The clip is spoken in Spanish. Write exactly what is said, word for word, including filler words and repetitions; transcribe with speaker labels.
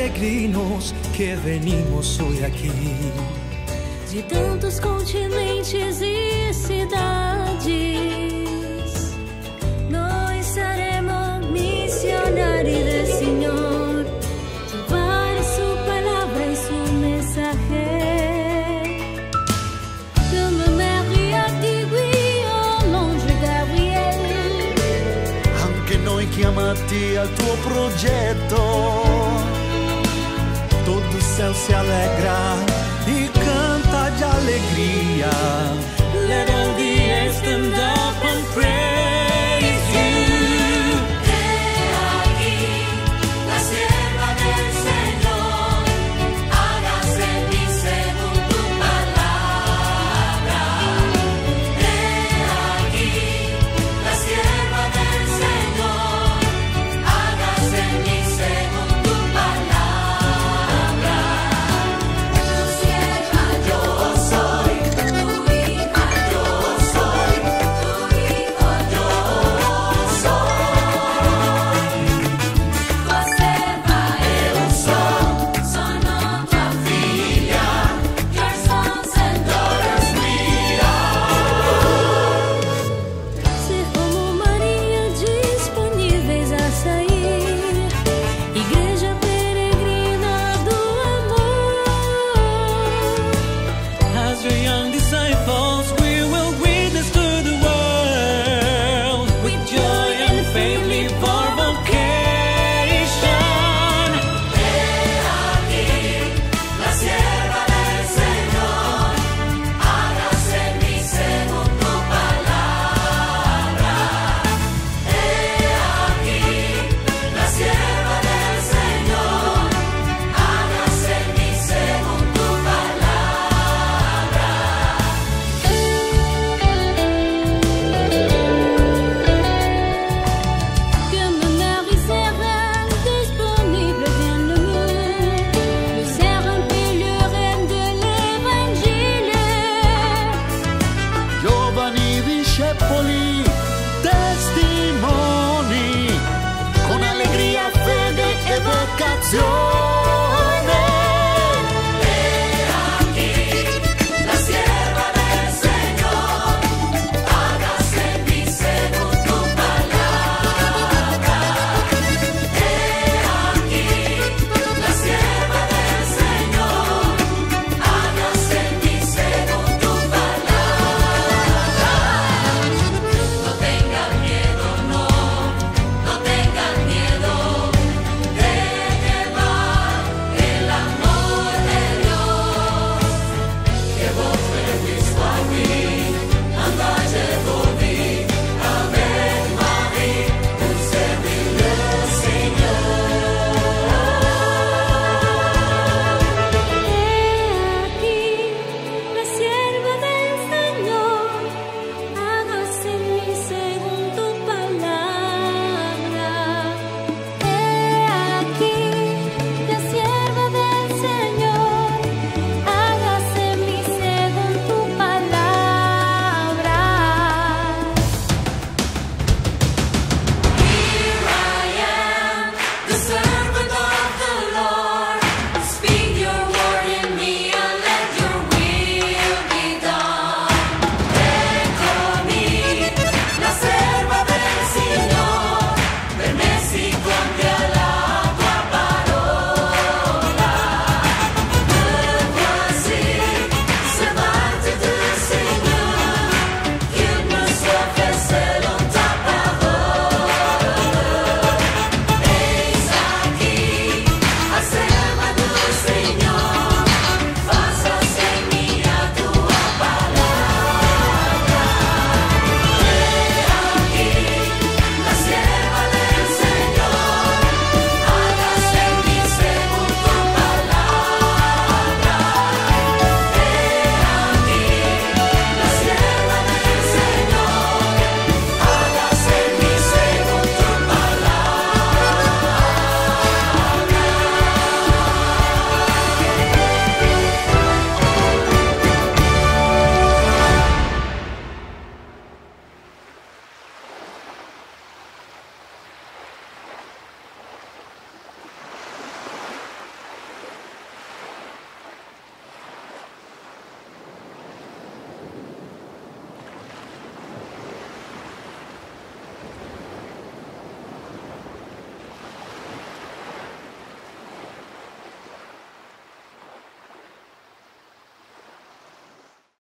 Speaker 1: peregrinos que venimos hoy aquí.
Speaker 2: De tantos continentes e cidades, nós seremos missionários del Señor. Llevar su palabra y su mensaje. Comme Marie a dit au l'ange Gabriel.
Speaker 3: Anche noi chiamati al tuo progetto, todo o céu se alegra e canta de alegria.
Speaker 1: Let all the earth stand up and praise you.
Speaker 4: He aquí la sierva del Señor, hágase en mí según tu palabra. He aquí la sierva del Señor, hágase en mí según tu palabra. Tu sierva yo soy, tu hija yo soy, tu hijo yo soy. Tua serva eu sou, sono tua figlia, your sons and daughters we are.
Speaker 2: Ser como Maria, disponíveis a sair. Igreja peregrina do amor.
Speaker 1: As your young disciples, we will witness to the world. With joy and faith, live our vocation.
Speaker 4: He aquí la sierva del Señor, hágase en mí según tu palabra. He aquí la sierva del Señor, hágase en mí según tu palabra.
Speaker 2: Comme Marie sera disponible, viens le monde. Le serment pèlerin de l'Evangile.
Speaker 3: Giovani discepoli, testimoni, con allegria, fede e vocazione.